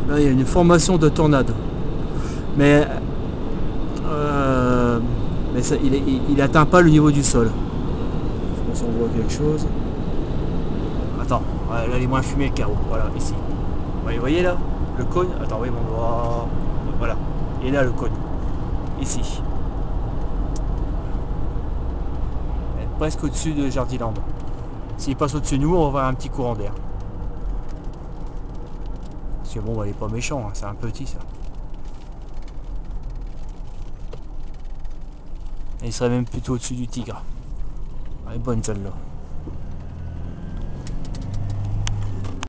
Là il y a une formation de tornade. Mais, ça, il atteint pas le niveau du sol. Je sais pas si on voit quelque chose. Attends, là il est moins fumé le carreau. Voilà, ici. Vous voyez là le cône. Attends, oui mon doigt. Voilà. Et là le cône. Ici. Presque au-dessus de Jardiland. S'il passe au-dessus de nous, on va avoir un petit courant d'air. Parce que bon, bah, il est pas méchant, hein, c'est un petit ça. Et il serait même plutôt au-dessus du tigre. Elle est bonne celle-là.